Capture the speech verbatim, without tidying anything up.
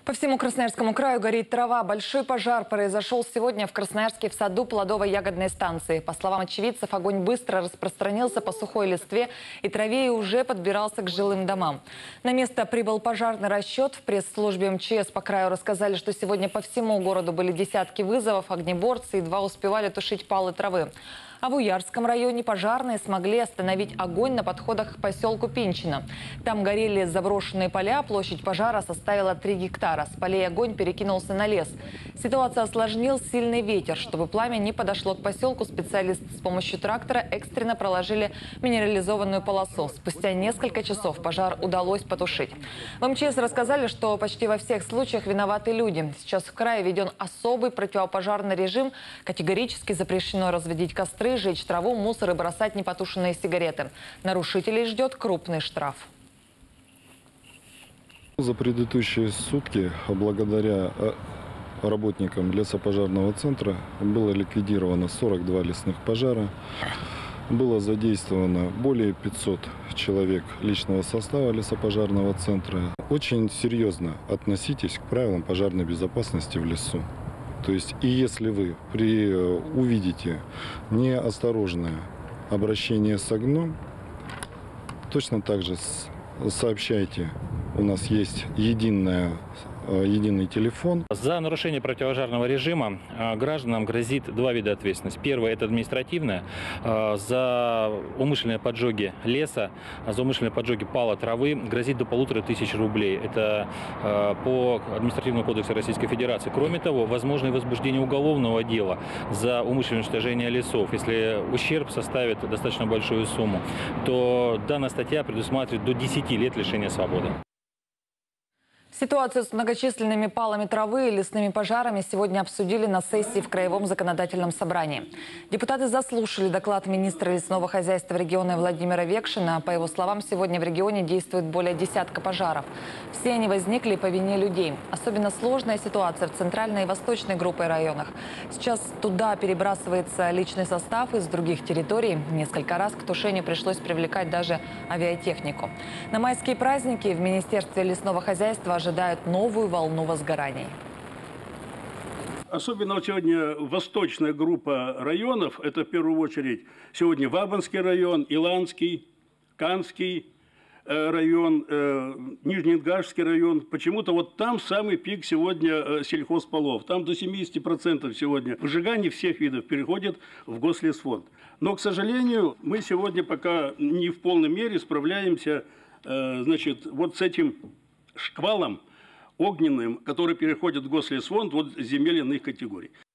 По всему Красноярскому краю горит трава. Большой пожар произошел сегодня в Красноярске в саду плодово-ягодной станции. По словам очевидцев, огонь быстро распространился по сухой листве и траве и уже подбирался к жилым домам. На место прибыл пожарный расчет. В пресс-службе МЧС по краю рассказали, что сегодня по всему городу были десятки вызовов. Огнеборцы едва успевали тушить палы травы. А в Уярском районе пожарные смогли остановить огонь на подходах к поселку Пинчино. Там горели заброшенные поля, площадь пожара составила три гектара. С полей огонь перекинулся на лес. Ситуацию осложнил сильный ветер. Чтобы пламя не подошло к поселку, специалисты с помощью трактора экстренно проложили минерализованную полосу. Спустя несколько часов пожар удалось потушить. В МЧС рассказали, что почти во всех случаях виноваты люди. Сейчас в крае введен особый противопожарный режим. Категорически запрещено разводить костры, жечь траву, мусор и бросать непотушенные сигареты. Нарушителей ждет крупный штраф. За предыдущие сутки, благодаря работникам лесопожарного центра, было ликвидировано сорок два лесных пожара. Было задействовано более пятисот человек личного состава лесопожарного центра. Очень серьезно относитесь к правилам пожарной безопасности в лесу. То есть, и если вы при, увидите неосторожное обращение с огнем, точно так же сообщайте. У нас есть единая, единый телефон. За нарушение противопожарного режима гражданам грозит два вида ответственности. Первое – это административное. За умышленные поджоги леса, за умышленные поджоги пала травы грозит до полутора тысяч рублей. Это по административному кодексу Российской Федерации. Кроме того, возможно и возбуждение уголовного дела за умышленное уничтожение лесов. Если ущерб составит достаточно большую сумму, то данная статья предусматривает до десяти лет лишения свободы. Ситуацию с многочисленными палами травы и лесными пожарами сегодня обсудили на сессии в Краевом законодательном собрании. Депутаты заслушали доклад министра лесного хозяйства региона Владимира Векшина. По его словам, сегодня в регионе действует более десятка пожаров. Все они возникли по вине людей. Особенно сложная ситуация в центральной и восточной группе районах. Сейчас туда перебрасывается личный состав из других территорий. Несколько раз к тушению пришлось привлекать даже авиатехнику. На майские праздники в Министерстве лесного хозяйства ожидают новую волну возгораний. Особенно вот сегодня восточная группа районов, это в первую очередь сегодня Вабанский район, Иланский, Канский район, Нижнеингашский район. Почему-то вот там самый пик сегодня сельхозполов. Там до семидесяти процентов сегодня выжигание всех видов переходит в Гослесфонд. Но, к сожалению, мы сегодня пока не в полной мере справляемся, значит, вот с этим шквалом огненным, который переходит в Гослесфонд, вот земель иных категорий.